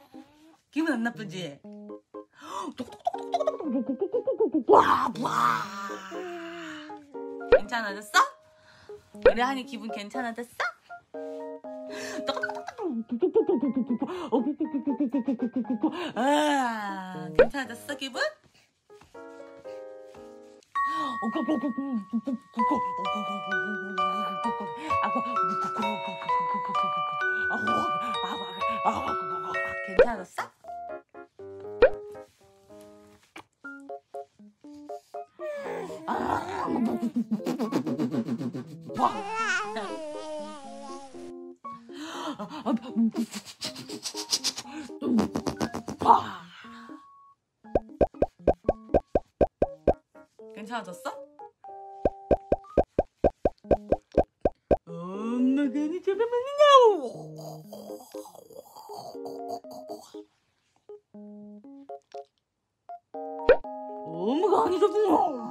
기분 안 나쁘지? 괜찮아졌어? 우리 한이 기분 괜찮아졌어? 괜찮아졌어 기분? 괜찮아졌어? 괜찮아졌어? 엄마가 니 잡아먹느냐고. 엄마가 아니 잡아먹어.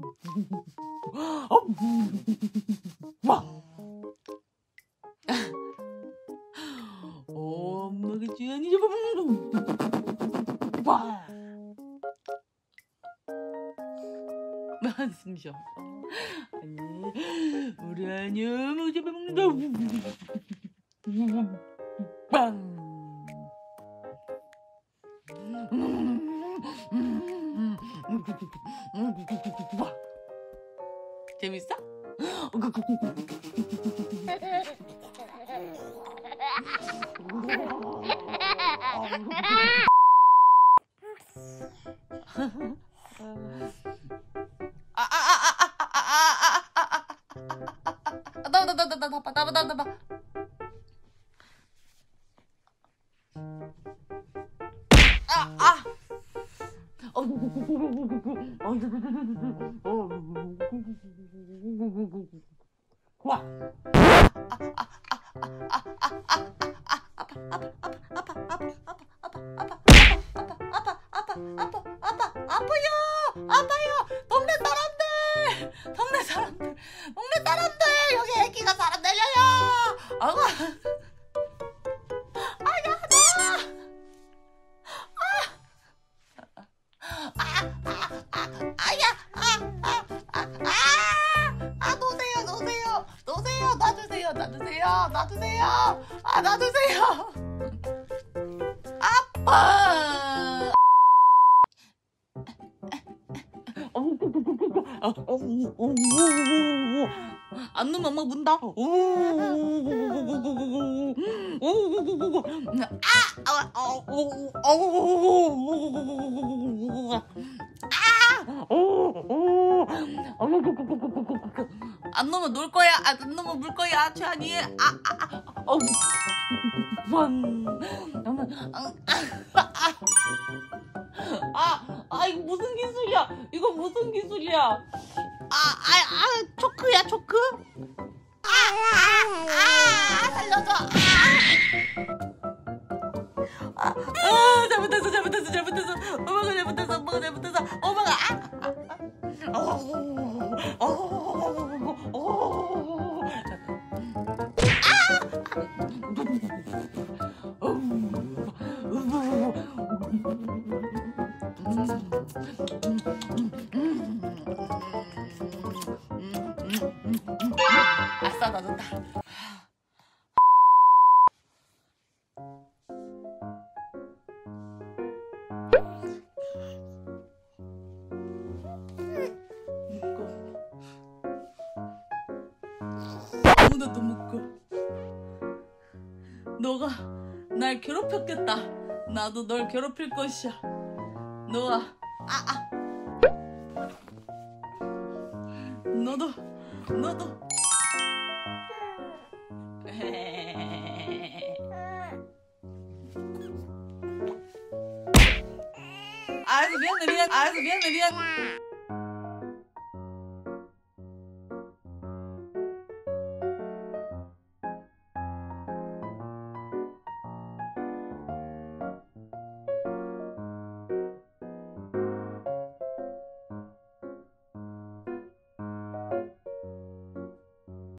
엄마가 지안이 잡아먹는다. 한숨 쉬어. 아니 우리 아니 엄마가 잡아먹는다. 빵. 재밌어? 나봐. 와. 아파요. 동네 사람들 여기 애기가 사람 내려요. 아가. 놔주세요. 아빠. 안 누면 엄마 문다. 안 놓으면 놀 거야. 안 놓으면 물 거야. 최한이. 이거 무슨 기술이야? 이거 무슨 기술이야? 초크야, 초크? 살려줘. 잘못했어. 엄마가 잘못했어. 아싸, 놔줬다. 아무데도 못 가. 너가 날 괴롭혔겠다. 나도 널 괴롭힐 것이야. 너가 너도 알았어, 미안해.